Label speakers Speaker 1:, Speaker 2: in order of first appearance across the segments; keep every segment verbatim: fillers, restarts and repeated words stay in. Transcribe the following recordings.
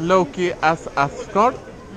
Speaker 1: Loki as Asgard.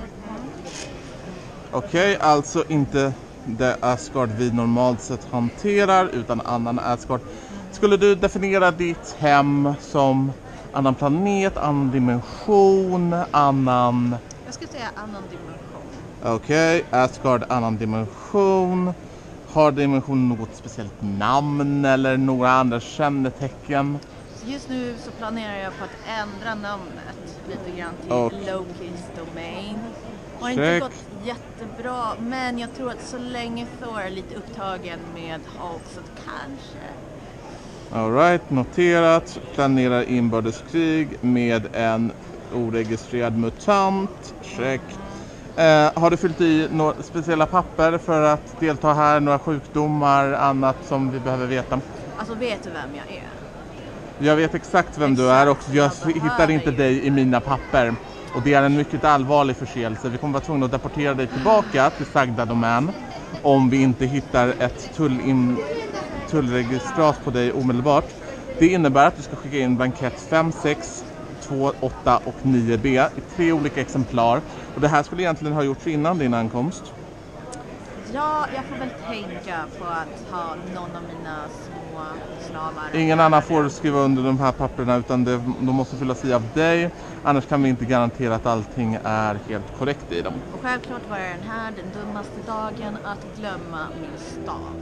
Speaker 1: Okej, okay, alltså inte det Asgard vi normalt sett hanterar utan annan Asgard. Skulle du definiera ditt hem som annan planet, annan dimension, annan...
Speaker 2: Jag skulle säga annan dimension.
Speaker 1: Okej, okay, Asgard, annan dimension. Har dimensionen något speciellt namn eller några andra kännetecken?
Speaker 2: Just nu så planerar jag på att ändra namnet lite grann till
Speaker 1: okay.
Speaker 2: Loki's Domain. Det har
Speaker 1: Check.
Speaker 2: inte gått jättebra, men jag tror att så länge Thor är lite upptagen med Hulk så kanske.
Speaker 1: Alright, noterat. Planerar inbördeskrig med en oregistrerad mutant. Check. Eh, har du fyllt i några speciella papper för att delta här? Några sjukdomar, annat som vi behöver veta?
Speaker 2: Alltså, vet du vem jag är?
Speaker 1: Jag vet exakt vem exakt, du är och jag hittar inte ju. dig i mina papper. Och det är en mycket allvarlig förseelse. Vi kommer vara tvungna att deportera dig tillbaka till sagda domän om vi inte hittar ett tullin, tullregistrat på dig omedelbart. Det innebär att du ska skicka in blankett fem, sex, två, åtta och nio B i tre olika exemplar. Och det här skulle egentligen ha gjorts innan din ankomst.
Speaker 2: Ja, jag får väl tänka på att ha någon av mina små slavar.
Speaker 1: Ingen annan får skriva under de här papperna utan det, de måste fyllas i av dig. Annars kan vi inte garantera att allting är helt korrekt i dem.
Speaker 2: Och självklart var den här den dummaste dagen att glömma min stav.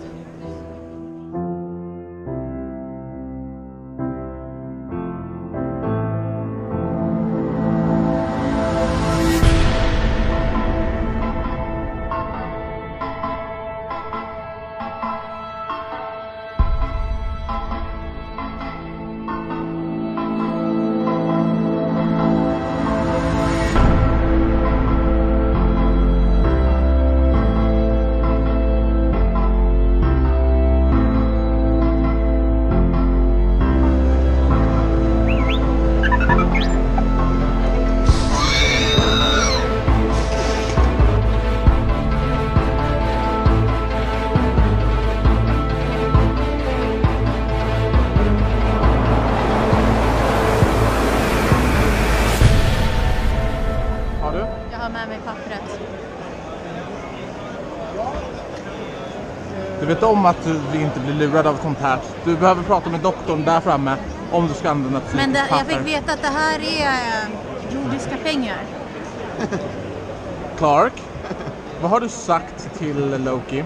Speaker 1: Du vet om att vi inte blir lurade av sånt här. Du behöver prata med doktorn där framme om du ska använda ett
Speaker 2: Men det,
Speaker 1: papper.
Speaker 2: jag fick veta att det här är äh, jordiska pengar.
Speaker 1: Clark, vad har du sagt till Loki?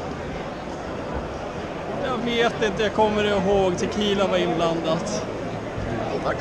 Speaker 3: Jag vet inte, jag kommer ihåg tequila var inblandat. Tack.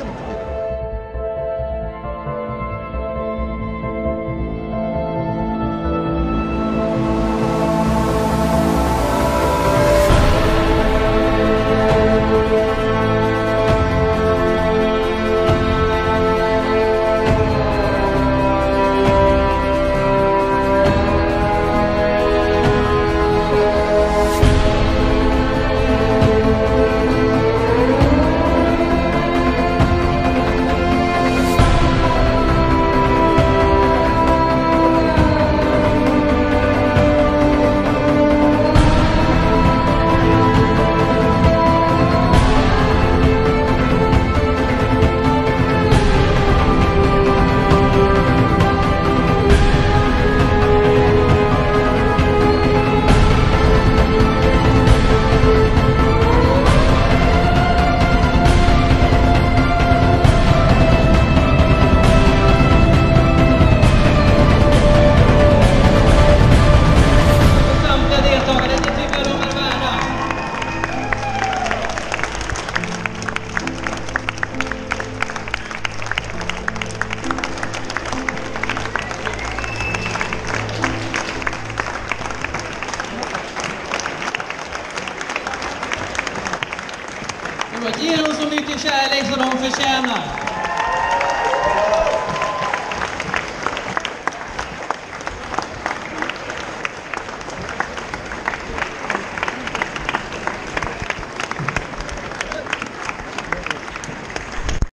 Speaker 4: Ge dem så mycket kärlek som de förtjänar.